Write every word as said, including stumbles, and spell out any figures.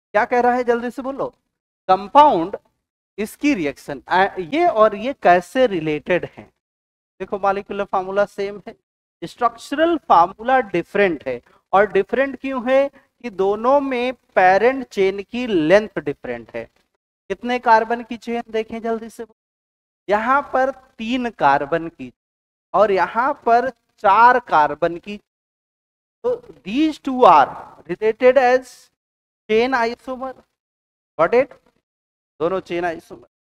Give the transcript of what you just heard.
क्या कह रहा है जल्दी से बोलो, कंपाउंड इसकी रिएक्शन, ये और ये कैसे रिलेटेड है। देखो मॉलिक्यूलर फार्मूला सेम है, स्ट्रक्चरल फार्मूला डिफरेंट है। और डिफरेंट क्यों है कि दोनों में पेरेंट चेन की लेंथ डिफरेंट है। कितने कार्बन की चेन देखें जल्दी से, यहां पर तीन कार्बन की और यहां पर चार कार्बन की। तो these two are related as chain isomer, got it, दोनों चेन आइसोमर।